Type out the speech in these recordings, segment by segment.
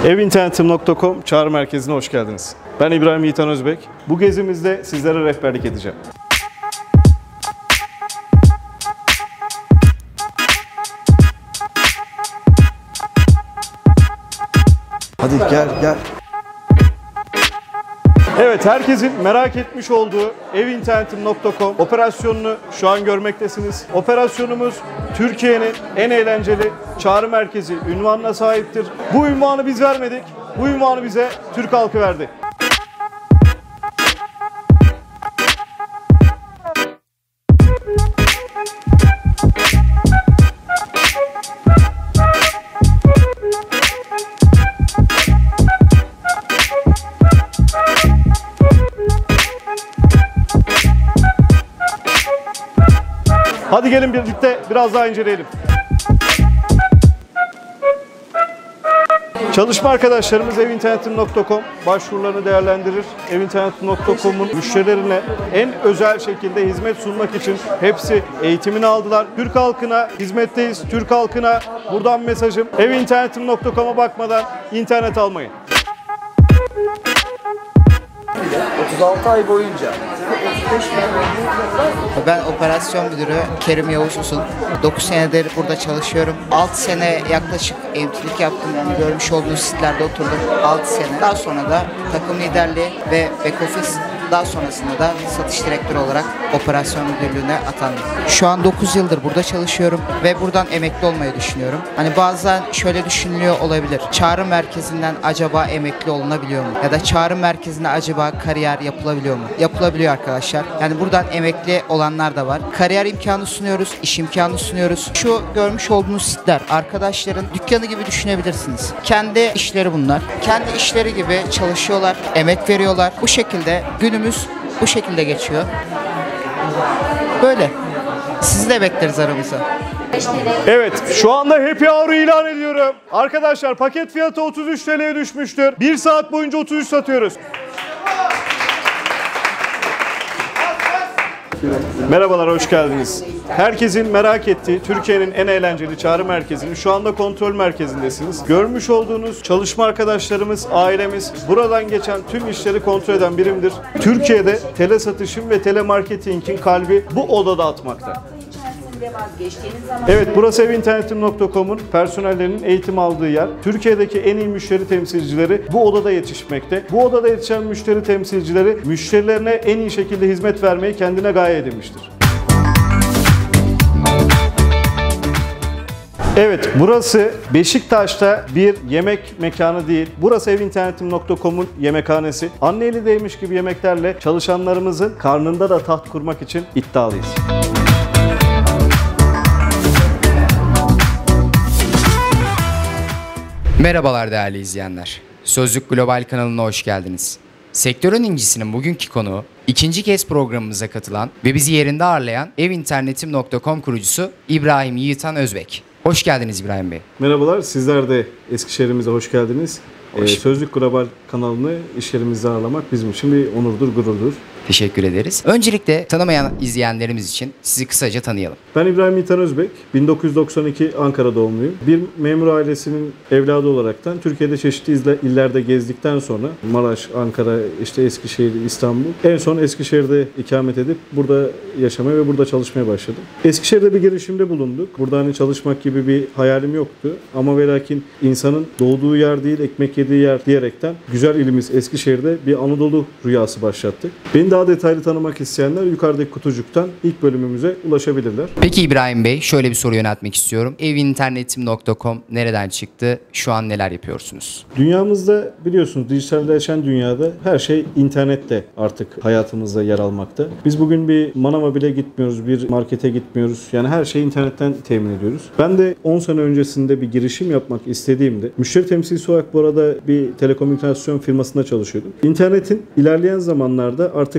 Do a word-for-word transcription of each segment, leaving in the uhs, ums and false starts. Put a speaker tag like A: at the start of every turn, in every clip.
A: evinternetim nokta com Çağrı Merkezi'ne hoş geldiniz. Ben İbrahim Yiğitan Özbek. Bu gezimizde sizlere rehberlik edeceğim. Hadi gel gel. Evet, herkesin merak etmiş olduğu evinternetim nokta com operasyonunu şu an görmektesiniz. Operasyonumuz Türkiye'nin en eğlenceli çağrı merkezi ünvanına sahiptir. Bu ünvanı biz vermedik. Bu ünvanı bize Türk halkı verdi. Hadi gelin birlikte biraz daha inceleyelim. Çalışma arkadaşlarımız evinternetim nokta com başvurularını değerlendirir. evinternetim nokta com'un müşterilerine en özel şekilde hizmet sunmak için hepsi eğitimini aldılar. Türk halkına hizmetteyiz. Türk halkına buradan mesajım: evinternetim nokta com'a bakmadan internet almayın.
B: otuz altı ay boyunca.
C: Ben operasyon müdürü Kerim Yavuz Usul. dokuz senedir burada çalışıyorum. altı sene yaklaşık emeklilik yaptım. Yani görmüş olduğunuz sitlerde oturdum. altı sene. Daha sonra da takım liderliği ve back office, daha sonrasında da satış direktörü olarak operasyon müdürlüğüne atandım. Şu an dokuz yıldır burada çalışıyorum ve buradan emekli olmayı düşünüyorum. Hani bazen şöyle düşünülüyor olabilir: çağrı merkezinden acaba emekli olunabiliyor mu? Ya da çağrı merkezinde acaba kariyer yapılabiliyor mu? Yapılabiliyor arkadaşlar. Yani buradan emekli olanlar da var. Kariyer imkanı sunuyoruz, iş imkanı sunuyoruz. Şu görmüş olduğunuz sitler arkadaşların dükkanı gibi düşünebilirsiniz. Kendi işleri bunlar. Kendi işleri gibi çalışıyorlar, emek veriyorlar. Bu şekilde günümüz bu şekilde geçiyor. Böyle. Sizi de bekleriz aramıza.
A: Evet, şu anda Happy Hour'u ilan ediyorum. Arkadaşlar, paket fiyatı otuz üç T L'ye düşmüştür. bir saat boyunca otuz üç satıyoruz. Merhabalar, hoş geldiniz. Herkesin merak ettiği Türkiye'nin en eğlenceli çağrı merkezinin şu anda kontrol merkezindesiniz. Görmüş olduğunuz çalışma arkadaşlarımız, ailemiz buradan geçen tüm işleri kontrol eden birimdir. Türkiye'de tele satışın ve telemarketingin kalbi bu odada atmakta. Evet, burası evinternetim nokta com'un personellerinin eğitim aldığı yer. Türkiye'deki en iyi müşteri temsilcileri bu odada yetişmekte. Bu odada yetişen müşteri temsilcileri müşterilerine en iyi şekilde hizmet vermeyi kendine gaye edinmiştir. Evet, burası Beşiktaş'ta bir yemek mekanı değil. Burası evinternetim nokta com'un yemekhanesi. Anne eli değmiş gibi yemeklerle çalışanlarımızın karnında da taht kurmak için iddialıyız.
D: Merhabalar değerli izleyenler. Sözlük Global kanalına hoş geldiniz. Sektörün incisinin bugünkü konuğu, ikinci kez programımıza katılan ve bizi yerinde ağırlayan evinternetim nokta com kurucusu İbrahim Yiğitan Özbek. Hoş geldiniz İbrahim Bey.
A: Merhabalar, sizler de Eskişehir'imize hoş geldiniz. Hoş. Ee, Sözlük Global kanalını iş yerimizde ağırlamak bizim için bir onurdur, gururdur.
D: Teşekkür ederiz. Öncelikle tanımayan izleyenlerimiz için sizi kısaca tanıyalım.
A: Ben İbrahim Yiğitan Özbek, bin dokuz yüz doksan iki Ankara doğumluyum. Bir memur ailesinin evladı olaraktan Türkiye'de çeşitli illerde gezdikten sonra Maraş, Ankara, işte Eskişehir, İstanbul, en son Eskişehir'de ikamet edip burada yaşamaya ve burada çalışmaya başladım. Eskişehir'de bir girişimde bulunduk. Burada hani çalışmak gibi bir hayalim yoktu. Ama ve lakin insanın doğduğu yer değil, ekmek yediği yer diyerekten güzel ilimiz Eskişehir'de bir Anadolu rüyası başlattık. Beni daha detaylı tanımak isteyenler yukarıdaki kutucuktan ilk bölümümüze ulaşabilirler.
D: Peki İbrahim Bey, şöyle bir soru yöneltmek istiyorum. evinternetim nokta com nereden çıktı? Şu an neler yapıyorsunuz?
A: Dünyamızda biliyorsunuz dijitalleşen dünyada her şey internette artık hayatımızda yer almakta. Biz bugün bir manava bile gitmiyoruz, bir markete gitmiyoruz. Yani her şeyi internetten temin ediyoruz. Ben de on sene öncesinde bir girişim yapmak istediğimde müşteri temsilcisi olarak bu arada bir telekomünikasyon firmasında çalışıyordum. İnternetin ilerleyen zamanlarda artık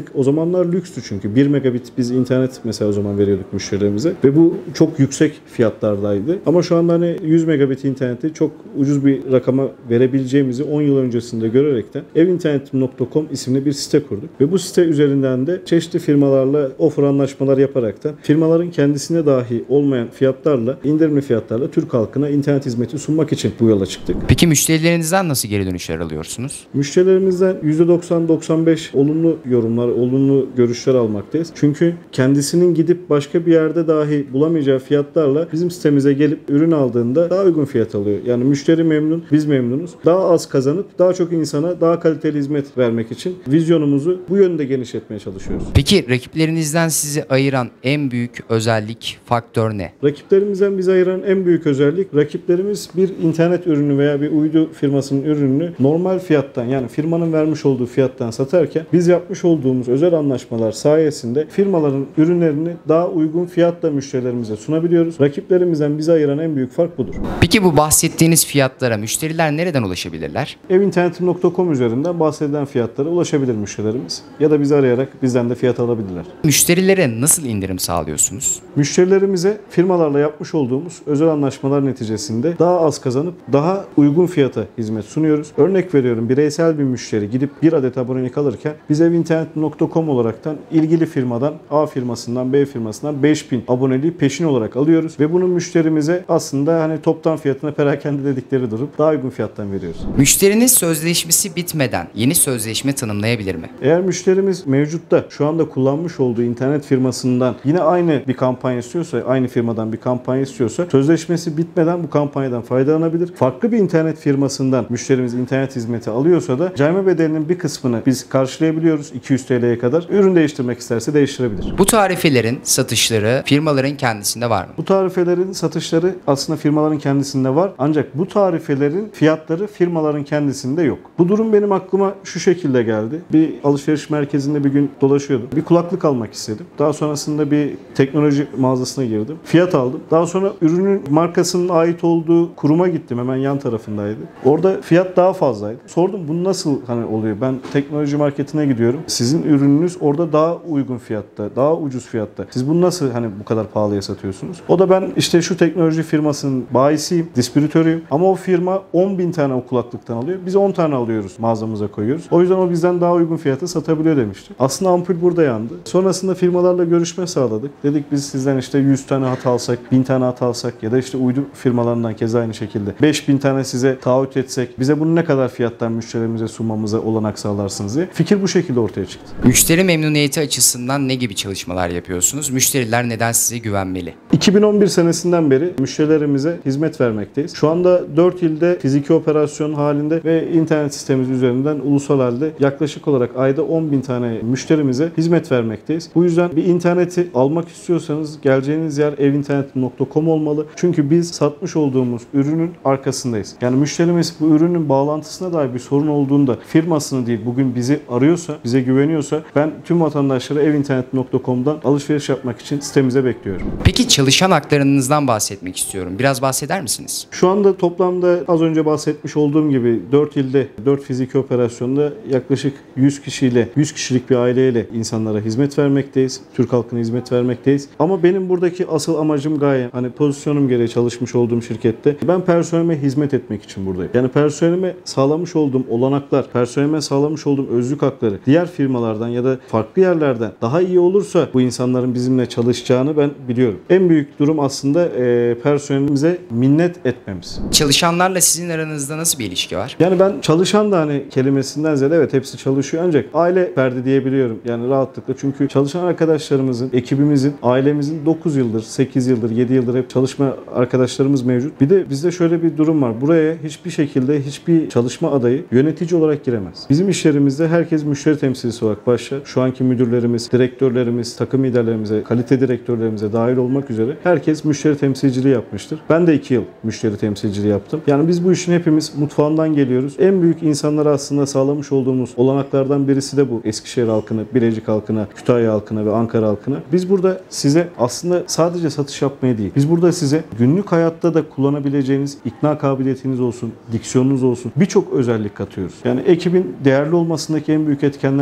A: artık o zamanlar lükstü çünkü. bir megabit biz internet mesela o zaman veriyorduk müşterilerimize ve bu çok yüksek fiyatlardaydı. Ama şu anda hani yüz megabit interneti çok ucuz bir rakama verebileceğimizi on yıl öncesinde görerekten evinternetim nokta com isimli bir site kurduk. Ve bu site üzerinden de çeşitli firmalarla offer anlaşmalar yaparaktan firmaların kendisine dahi olmayan fiyatlarla, indirimli fiyatlarla Türk halkına internet hizmeti sunmak için bu yola çıktık.
D: Peki müşterilerinizden nasıl geri dönüşler alıyorsunuz?
A: Müşterilerimizden yüzde doksan doksan beş olumlu yorumlar, olumlu görüşler almaktayız. Çünkü kendisinin gidip başka bir yerde dahi bulamayacağı fiyatlarla bizim sitemize gelip ürün aldığında daha uygun fiyat alıyor. Yani müşteri memnun, biz memnunuz. Daha az kazanıp daha çok insana daha kaliteli hizmet vermek için vizyonumuzu bu yönde genişletmeye çalışıyoruz.
D: Peki rakiplerinizden sizi ayıran en büyük özellik, faktör ne?
A: Rakiplerimizden bizi ayıran en büyük özellik, rakiplerimiz bir internet ürünü veya bir uydu firmasının ürününü normal fiyattan, yani firmanın vermiş olduğu fiyattan satarken biz yapmış olduğumuz özel anlaşmalar sayesinde firmaların ürünlerini daha uygun fiyatla müşterilerimize sunabiliyoruz. Rakiplerimizden bizi ayıran en büyük fark budur.
D: Peki bu bahsettiğiniz fiyatlara müşteriler nereden ulaşabilirler?
A: evinternetim nokta com üzerinden bahsedilen fiyatlara ulaşabilir müşterilerimiz. Ya da bizi arayarak bizden de fiyat alabilirler.
D: Müşterilere nasıl indirim sağlıyorsunuz?
A: Müşterilerimize firmalarla yapmış olduğumuz özel anlaşmalar neticesinde daha az kazanıp daha uygun fiyata hizmet sunuyoruz. Örnek veriyorum, bireysel bir müşteri gidip bir adet abonelik alırken biz evinternetim nokta com olaraktan ilgili firmadan, A firmasından, B firmasından beş bin aboneliği peşin olarak alıyoruz ve bunu müşterimize aslında hani toptan fiyatına perakende dedikleri durum daha uygun fiyattan veriyoruz.
D: Müşteriniz sözleşmesi bitmeden yeni sözleşme tanımlayabilir mi?
A: Eğer müşterimiz mevcutta şu anda kullanmış olduğu internet firmasından yine aynı bir kampanya istiyorsa, aynı firmadan bir kampanya istiyorsa sözleşmesi bitmeden bu kampanyadan faydalanabilir. Farklı bir internet firmasından müşterimiz internet hizmeti alıyorsa da cayma bedelinin bir kısmını biz karşılayabiliyoruz iki yüz T L'ye kadar. Ürün değiştirmek isterse değiştirebilir.
D: Bu tarifelerin satışları firmaların kendisinde var mı?
A: Bu tarifelerin satışları aslında firmaların kendisinde var. Ancak bu tarifelerin fiyatları firmaların kendisinde yok. Bu durum benim aklıma şu şekilde geldi. Bir alışveriş merkezinde bir gün dolaşıyordum. Bir kulaklık almak istedim. Daha sonrasında bir teknoloji mağazasına girdim. Fiyat aldım. Daha sonra ürünün markasının ait olduğu kuruma gittim. Hemen yan tarafındaydı. Orada fiyat daha fazlaydı. Sordum bu nasıl hani oluyor? Ben teknoloji marketine gidiyorum. Sizin ürününüz orada daha uygun fiyatta, daha ucuz fiyatta. Siz bunu nasıl hani bu kadar pahalıya satıyorsunuz? O da ben işte şu teknoloji firmasının bayisiyim, distribütörüyüm. Ama o firma on bin tane o kulaklıktan alıyor. Biz on tane alıyoruz, mağazamıza koyuyoruz. O yüzden o bizden daha uygun fiyata satabiliyor demişti. Aslında ampul burada yandı. Sonrasında firmalarla görüşme sağladık. Dedik biz sizden işte yüz tane hat alsak, bin tane hat alsak ya da işte uydu firmalarından keza aynı şekilde beş bin tane size taahhüt etsek bize bunu ne kadar fiyattan müşterilerimize sunmamıza olanak sağlarsınız diye. Fikir bu şekilde ortaya çıktı.
D: Müşteri memnuniyeti açısından ne gibi çalışmalar yapıyorsunuz? Müşteriler neden size güvenmeli?
A: iki bin on bir senesinden beri müşterilerimize hizmet vermekteyiz. Şu anda dört ilde fiziki operasyon halinde ve internet sistemimiz üzerinden ulusal halde yaklaşık olarak ayda on bin tane müşterimize hizmet vermekteyiz. Bu yüzden bir interneti almak istiyorsanız geleceğiniz yer evinternetim nokta com olmalı. Çünkü biz satmış olduğumuz ürünün arkasındayız. Yani müşterimiz bu ürünün bağlantısına dair bir sorun olduğunda firmasını değil bugün bizi arıyorsa, bize güveniyorsa ben tüm vatandaşları evinternetim nokta com'dan alışveriş yapmak için sitemize bekliyorum.
D: Peki çalışan haklarınızdan bahsetmek istiyorum. Biraz bahseder misiniz?
A: Şu anda toplamda az önce bahsetmiş olduğum gibi dört ilde, dört fiziki operasyonda yaklaşık yüz kişiyle, yüz kişilik bir aileyle insanlara hizmet vermekteyiz. Türk halkına hizmet vermekteyiz. Ama benim buradaki asıl amacım gayem, hani pozisyonum gereği çalışmış olduğum şirkette ben personelime hizmet etmek için buradayım. Yani personelime sağlamış olduğum olanaklar, personelime sağlamış olduğum özlük hakları diğer firmalardan ya da farklı yerlerden daha iyi olursa bu insanların bizimle çalışacağını ben biliyorum. En büyük durum aslında e, personelimize minnet etmemiz.
D: Çalışanlarla sizin aranızda nasıl bir ilişki var?
A: Yani ben çalışan da hani kelimesinden ziyade evet hepsi çalışıyor ancak aile ferdi diyebiliyorum yani rahatlıkla. Çünkü çalışan arkadaşlarımızın, ekibimizin, ailemizin dokuz yıldır, sekiz yıldır, yedi yıldır hep çalışma arkadaşlarımız mevcut. Bir de bizde şöyle bir durum var. Buraya hiçbir şekilde hiçbir çalışma adayı yönetici olarak giremez. Bizim işlerimizde herkes müşteri temsilcisi olarak başlar. Şu anki müdürlerimiz, direktörlerimiz, takım liderlerimize, kalite direktörlerimize dahil olmak üzere herkes müşteri temsilciliği yapmıştır. Ben de iki yıl müşteri temsilciliği yaptım. Yani biz bu işin hepimiz mutfağından geliyoruz. En büyük insanlara aslında sağlamış olduğumuz olanaklardan birisi de bu. Eskişehir halkına, Bilecik halkına, Kütahya halkına ve Ankara halkına. Biz burada size aslında sadece satış yapmaya değil. Biz burada size günlük hayatta da kullanabileceğiniz ikna kabiliyetiniz olsun, diksiyonunuz olsun birçok özellik katıyoruz. Yani ekibin değerli olmasındaki en büyük etkenlerden aslında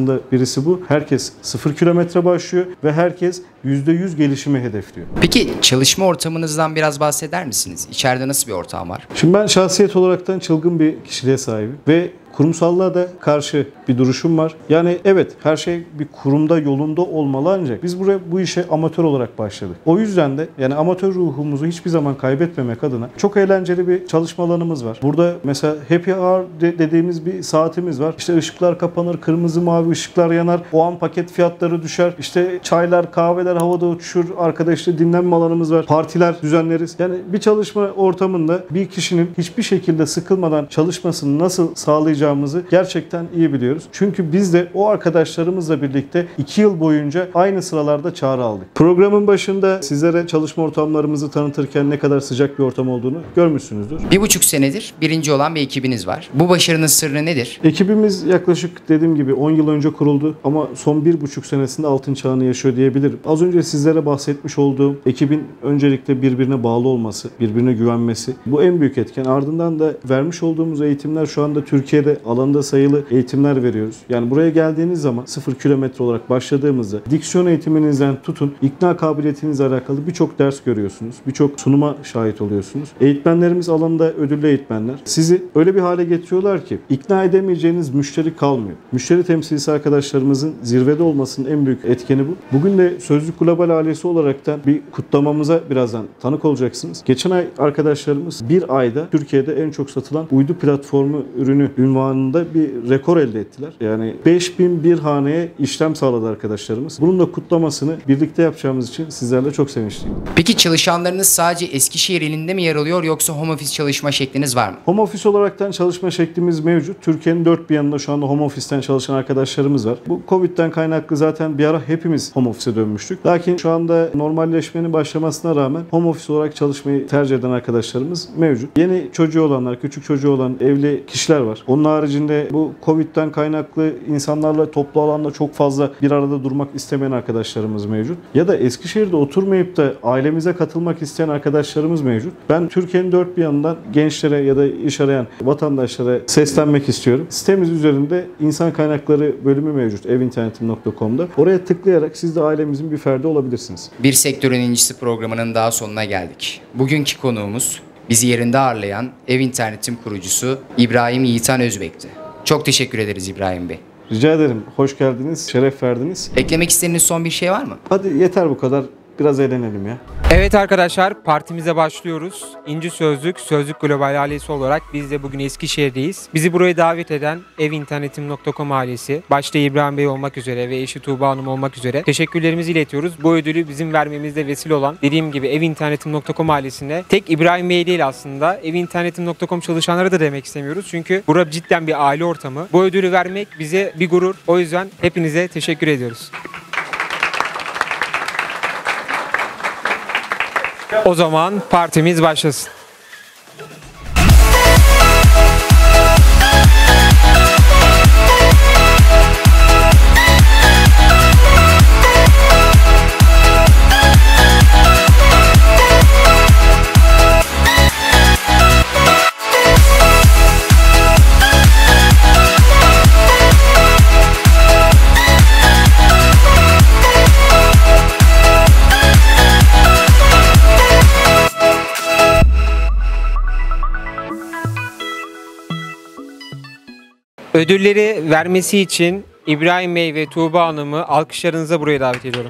A: noktasında birisi bu. Herkes sıfır kilometre başlıyor ve herkes yüzde yüz gelişimi hedefliyor.
D: Peki çalışma ortamınızdan biraz bahseder misiniz? İçeride nasıl bir ortam var?
A: Şimdi ben şahsiyet olaraktan çılgın bir kişiliğe sahibim ve kurumsallığa da karşı bir duruşum var. Yani evet, her şey bir kurumda yolunda olmalı, ancak biz buraya bu işe amatör olarak başladık. O yüzden de yani amatör ruhumuzu hiçbir zaman kaybetmemek adına çok eğlenceli bir çalışma alanımız var. Burada mesela happy hour de dediğimiz bir saatimiz var. İşte ışıklar kapanır, kırmızı mavi ışıklar yanar, o an paket fiyatları düşer, İşte çaylar, kahveler havada uçuşur, arkada işte dinlenme alanımız var, partiler düzenleriz. Yani bir çalışma ortamında bir kişinin hiçbir şekilde sıkılmadan çalışmasını nasıl sağlayacağımızı gerçekten iyi biliyoruz. Çünkü biz de o arkadaşlarımızla birlikte iki yıl boyunca aynı sıralarda çağrı aldık. Programın başında sizlere çalışma ortamlarımızı tanıtırken ne kadar sıcak bir ortam olduğunu görmüşsünüzdür.
D: Bir buçuk senedir birinci olan bir ekibiniz var. Bu başarının sırrı nedir?
A: Ekibimiz yaklaşık dediğim gibi on yıl önce kuruldu ama son bir buçuk senesinde altın çağını yaşıyor diyebilirim. Az önce sizlere bahsetmiş olduğum ekibin öncelikle birbirine bağlı olması, birbirine güvenmesi, bu en büyük etken. Ardından da vermiş olduğumuz eğitimler, şu anda Türkiye'de alanda sayılı eğitimler veriyoruz. Yani buraya geldiğiniz zaman sıfır kilometre olarak başladığımızda diksiyon eğitiminizden tutun ikna kabiliyetinizle alakalı birçok ders görüyorsunuz. Birçok sunuma şahit oluyorsunuz. Eğitmenlerimiz alanda ödüllü eğitmenler. Sizi öyle bir hale getiriyorlar ki ikna edemeyeceğiniz müşteri kalmıyor. Müşteri temsilcisi arkadaşlarımızın zirvede olmasının en büyük etkeni bu. Bugün de Sözlük Global ailesi olaraktan bir kutlamamıza birazdan tanık olacaksınız. Geçen ay arkadaşlarımız bir ayda Türkiye'de en çok satılan uydu platformu ürünü ünvanında bir rekor elde ettiler. Yani beş bin bir haneye işlem sağladı arkadaşlarımız. Bunun da kutlamasını birlikte yapacağımız için sizlerle çok sevinçliyim.
D: Peki çalışanlarınız sadece Eskişehir ilinde mi yer alıyor, yoksa home office çalışma şekliniz var mı?
A: Home office olaraktan çalışma şeklimiz mevcut. Türkiye'nin dört bir yanında şu anda home office'ten çalışan arkadaşlarımız var. Bu Covid'den kaynaklı zaten bir ara hepimiz home office'e dönmüştük. Lakin şu anda normalleşmenin başlamasına rağmen home office olarak çalışmayı tercih eden arkadaşlarımız mevcut. Yeni çocuğu olanlar, küçük çocuğu olan evli kişiler var. Onun haricinde bu Covid'den kaynaklı insanlarla toplu alanda çok fazla bir arada durmak istemeyen arkadaşlarımız mevcut. Ya da Eskişehir'de oturmayıp da ailemize katılmak isteyen arkadaşlarımız mevcut. Ben Türkiye'nin dört bir yanından gençlere ya da iş arayan vatandaşlara seslenmek istiyorum. Sitemiz üzerinde insan kaynakları bölümü mevcut evinternetim nokta com'da. Oraya tıklayarak siz de ailemizin bir ferdi olabilirsiniz.
D: Bir Sektörün İncisi programının daha sonuna geldik. Bugünkü konuğumuz bizi yerinde ağırlayan Ev İnternetim kurucusu İbrahim Yiğitan Özbek'ti. Çok teşekkür ederiz İbrahim Bey.
A: Rica ederim. Hoş geldiniz. Şeref verdiniz.
D: Eklemek istediğiniz son bir şey var mı?
A: Hadi yeter bu kadar. Biraz eğlenelim ya.
E: Evet arkadaşlar, partimize başlıyoruz. İnci Sözlük, Sözlük Global ailesi olarak biz de bugün Eskişehir'deyiz. Bizi buraya davet eden evinternetim nokta com ailesi, başta İbrahim Bey olmak üzere ve eşi Tuğba Hanım olmak üzere teşekkürlerimizi iletiyoruz. Bu ödülü bizim vermemizde vesile olan, dediğim gibi evinternetim nokta com ailesine, tek İbrahim Bey değil aslında, evinternetim nokta com çalışanları da demek istemiyoruz. Çünkü burası cidden bir aile ortamı. Bu ödülü vermek bize bir gurur. O yüzden hepinize teşekkür ediyoruz. O zaman partimiz başlasın. Ödülleri vermesi için İbrahim Bey ve Tuğba Hanım'ı alkışlarınıza buraya davet ediyorum.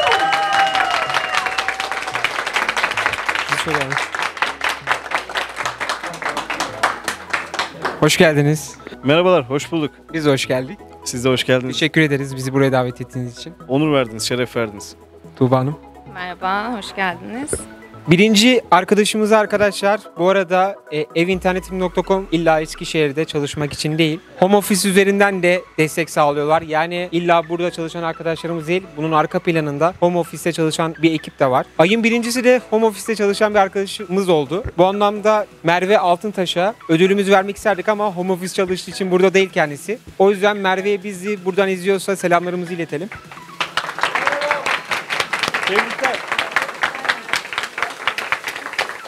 E: Hoş geldiniz.
A: Merhabalar, hoş bulduk.
E: Biz de hoş geldik.
A: Siz de hoş geldiniz.
E: Teşekkür ederiz bizi buraya davet ettiğiniz için.
A: Onur verdiniz, şeref verdiniz.
E: Tuğba Hanım.
F: Merhaba, hoş geldiniz.
E: Birinci arkadaşımız arkadaşlar, bu arada e, evinternetim nokta com illa Eskişehir'de çalışmak için değil, home office üzerinden de destek sağlıyorlar. Yani illa burada çalışan arkadaşlarımız değil, bunun arka planında home office'te çalışan bir ekip de var. Ayın birincisi de home office'te çalışan bir arkadaşımız oldu. Bu anlamda Merve Altıntaş'a ödülümüzü vermek isterdik ama home office çalıştığı için burada değil kendisi. O yüzden Merve'ye bizi buradan izliyorsa selamlarımızı iletelim.
A: Tebrikler.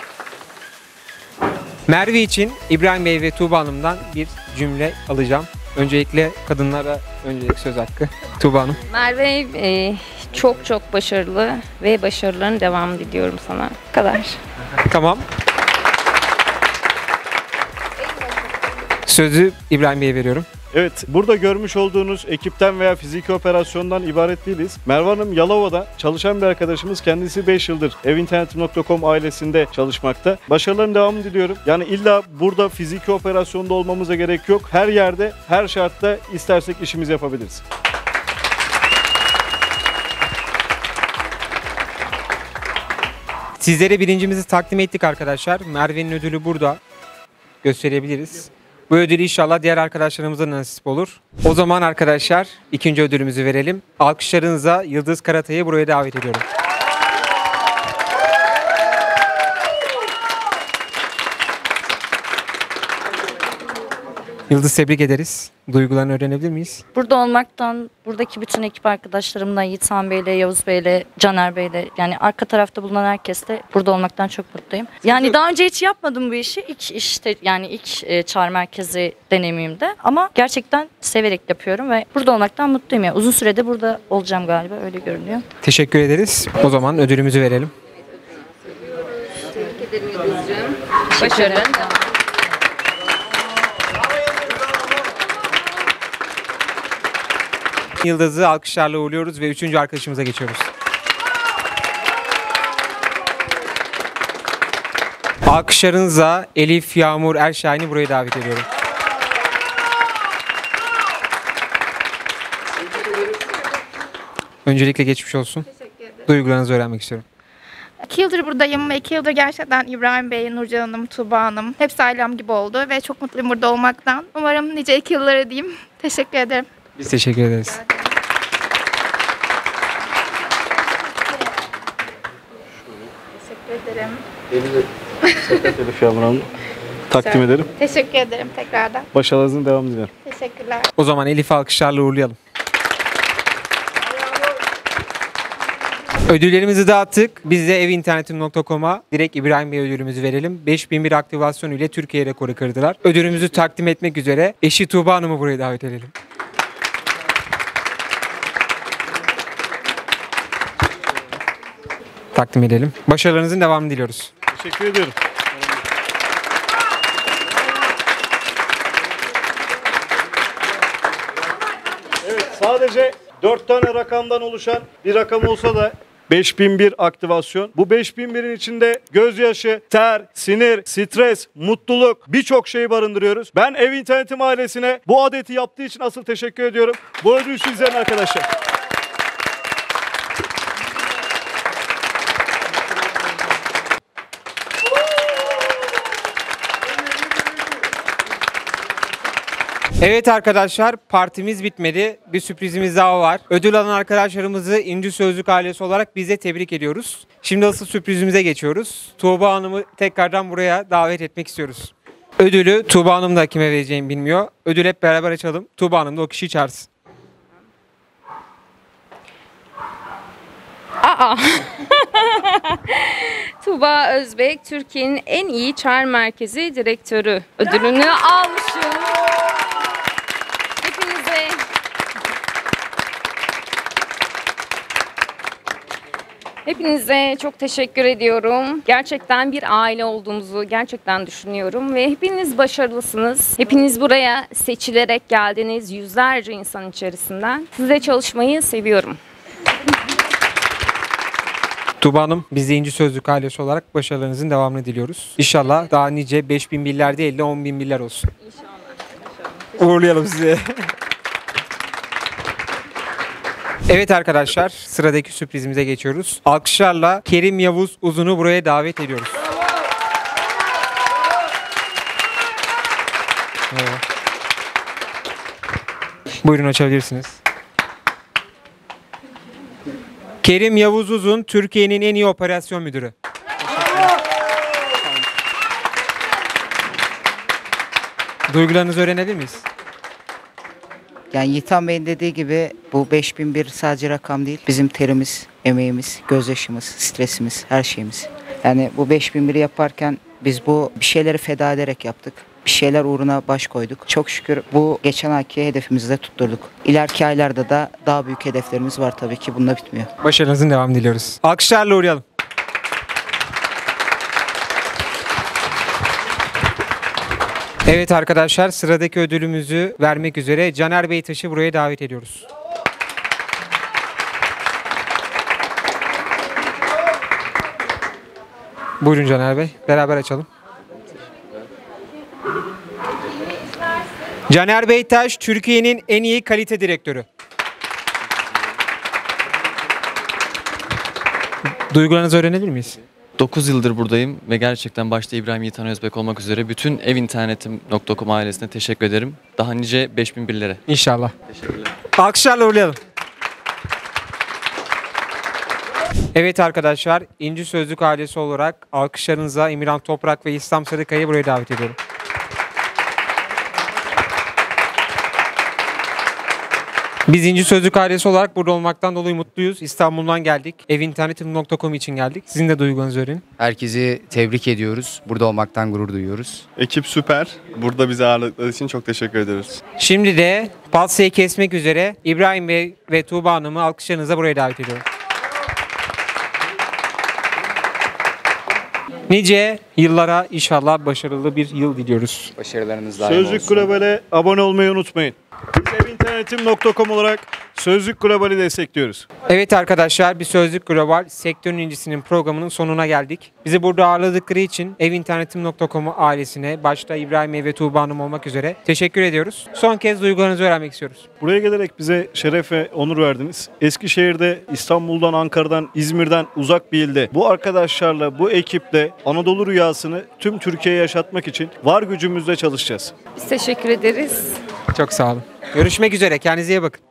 E: Merve için İbrahim Bey ve Tuğba Hanım'dan bir cümle alacağım. Öncelikle kadınlara öncelik söz hakkı. Tuğba Hanım.
F: Merve e, çok çok başarılı ve başarıların devamı diliyorum sana. Bu kadar.
E: Tamam. Sözü İbrahim Bey'e veriyorum.
A: Evet, burada görmüş olduğunuz ekipten veya fiziki operasyondan ibaret değiliz. Merve Hanım Yalova'da çalışan bir arkadaşımız. Kendisi beş yıldır evinternetim nokta com ailesinde çalışmakta. Başarıların devamını diliyorum. Yani illa burada fiziki operasyonda olmamıza gerek yok. Her yerde, her şartta istersek işimizi yapabiliriz.
E: Sizlere birincimizi takdim ettik arkadaşlar. Merve'nin ödülü burada. Gösterebiliriz. Bu ödül inşallah diğer arkadaşlarımıza da nasip olur. O zaman arkadaşlar ikinci ödülümüzü verelim. Alkışlarınıza Yıldız Karatay'ı buraya davet ediyorum. Yıldız, tebrik ederiz. Duygularını öğrenebilir miyiz?
G: Burada olmaktan, buradaki bütün ekip arkadaşlarımla, Yiğitan Bey'le, Yavuz Bey'le, Caner Bey'le, yani arka tarafta bulunan herkesle burada olmaktan çok mutluyum. Yani daha önce hiç yapmadım bu işi. İlk işte yani ilk e, çağrı merkezi deneyimimde ama gerçekten severek yapıyorum ve burada olmaktan mutluyum. Yani uzun sürede burada olacağım galiba, öyle görünüyor.
E: Teşekkür ederiz. O zaman ödülümüzü verelim.
F: Tebrik ederim Yıldız'cığım. Başarın.
E: Yıldız'ı alkışlarla uğurluyoruz ve üçüncü arkadaşımıza geçiyoruz. Alkışlarınızla Elif Yağmur Erşahin'i buraya davet ediyorum. Öncelikle geçmiş olsun. Duygularınızı öğrenmek istiyorum.
H: İki yıldır buradayım ve iki yıldır gerçekten İbrahim Bey, Nurcan Hanım, Tuğba Hanım hepsi ailem gibi oldu ve çok mutluyum burada olmaktan. Umarım nice iki yıllara diyeyim. Teşekkür ederim.
E: Biz teşekkür ederiz.
H: Teşekkür ederim.
A: Elif Yağmur Hanım takdim ederim.
H: Teşekkür ederim tekrardan.
A: Başarılarınızın devamını dilerim.
H: Teşekkürler.
E: O zaman Elif'i alkışlarla uğurlayalım. Ödüllerimizi dağıttık. Biz de evinternetim nokta com'a direkt İbrahim Bey ödülümüzü verelim. beş bin bir aktivasyon ile Türkiye rekoru kırdılar. Ödülümüzü takdim etmek üzere eşi Tuğba Hanım'ı buraya davet edelim. Takdim edelim. Başarılarınızın devamını diliyoruz.
A: Teşekkür ediyorum. Evet, sadece dört tane rakamdan oluşan bir rakam olsa da beş bin bir aktivasyon. Bu beş bin birin içinde gözyaşı, ter, sinir, stres, mutluluk birçok şeyi barındırıyoruz. Ben Ev İnternetim ailesine bu adeti yaptığı için asıl teşekkür ediyorum. Bu ödül sizlerin arkadaşlar.
E: Evet arkadaşlar, partimiz bitmedi. Bir sürprizimiz daha var. Ödül alan arkadaşlarımızı İnci Sözlük ailesi olarak biz de tebrik ediyoruz. Şimdi asıl sürprizimize geçiyoruz. Tuğba Hanım'ı tekrardan buraya davet etmek istiyoruz. Ödülü Tuğba Hanım da kime vereceğini bilmiyor. Ödül hep beraber açalım. Tuğba Hanım da o kişiyi çağırsın.
F: Aa. Tuğba Özbek, Türkiye'nin en iyi çağrı merkezi direktörü ödülünü almışım. Hepinize Hepinize çok teşekkür ediyorum. Gerçekten bir aile olduğumuzu gerçekten düşünüyorum ve hepiniz başarılısınız. Hepiniz buraya seçilerek geldiniz yüzlerce insan içerisinden. Size çalışmayı seviyorum.
E: Tuğba Hanım, biz de İnci Sözlük ailesi olarak başarılarınızın devamını diliyoruz. İnşallah daha nice beş bin biller değil de on bin biller olsun. İnşallah. Uğurlayalım sizi. Evet arkadaşlar, sıradaki sürprizimize geçiyoruz. Alkışlarla Kerim Yavuz Uzun'u buraya davet ediyoruz. Merhaba. Buyurun, açabilirsiniz. Kerim Yavuz Uzun, Türkiye'nin en iyi operasyon müdürü. Duygularınızı öğrenebilir miyiz?
C: Yani Yiğitan Bey'in dediği gibi bu beş bin bir sadece rakam değil. Bizim terimiz, emeğimiz, gözyaşımız, stresimiz, her şeyimiz. Yani bu beş bin biri yaparken biz bu bir şeyleri feda ederek yaptık. Bir bir şeyler uğruna baş koyduk. Çok şükür bu geçen ayki hedefimizi de tutturduk. İleriki aylarda da daha büyük hedeflerimiz var tabii ki. Bununla bitmiyor.
E: Başarınızın devamını diliyoruz. Alkışlarla uğrayalım. Evet arkadaşlar, sıradaki ödülümüzü vermek üzere Caner Beytaş'ı buraya davet ediyoruz. Buyurun Caner Bey, beraber açalım. Caner Beytaş, Türkiye'nin en iyi kalite direktörü. Duygularınızı öğrenebilir miyiz?
I: dokuz yıldır buradayım ve gerçekten başta İbrahim Yiğitan Özbek olmak üzere bütün evinternetim nokta com ailesine teşekkür ederim. Daha nice beş bin birlere.
E: İnşallah.
I: Teşekkürler.
E: Alkışlarla uğurlayalım. Evet arkadaşlar, İnci Sözlük ailesi olarak alkışlarınıza Emirhan Toprak ve İslam Sarıkaya'yı buraya davet ediyorum. Biz İnci Sözlük ailesi olarak burada olmaktan dolayı mutluyuz. İstanbul'dan geldik. evinternetim nokta com için geldik. Sizin de duygularınızı öğrenin.
D: Herkesi tebrik ediyoruz. Burada olmaktan gurur duyuyoruz.
J: Ekip süper. Burada bizi ağırladıkları için çok teşekkür ediyoruz.
E: Şimdi de pastayı kesmek üzere İbrahim Bey ve Tuğba Hanım'ı alkışlarınıza buraya davet ediyorum. Nice yıllara inşallah başarılı bir yıl diliyoruz.
D: Başarılarınız daim
A: Sözlük
D: olsun.
A: Global'e abone olmayı unutmayın. Biz evinternetim nokta com olarak Sözlük Global'i destekliyoruz.
E: Evet arkadaşlar, bir Sözlük Global sektörün incisinin programının sonuna geldik. Bizi burada ağırladıkları için evinternetim nokta com ailesine başta İbrahim Bey ve Tuğba Hanım olmak üzere teşekkür ediyoruz. Son kez duygularınızı öğrenmek istiyoruz.
A: Buraya gelerek bize şeref ve onur verdiniz. Eskişehir'de, İstanbul'dan, Ankara'dan, İzmir'den uzak bir ilde bu arkadaşlarla, bu ekiple Anadolu rüyasını tüm Türkiye'ye yaşatmak için var gücümüzle çalışacağız.
F: Biz teşekkür ederiz.
E: Çok sağ olun. Görüşmek üzere. Kendinize iyi bakın.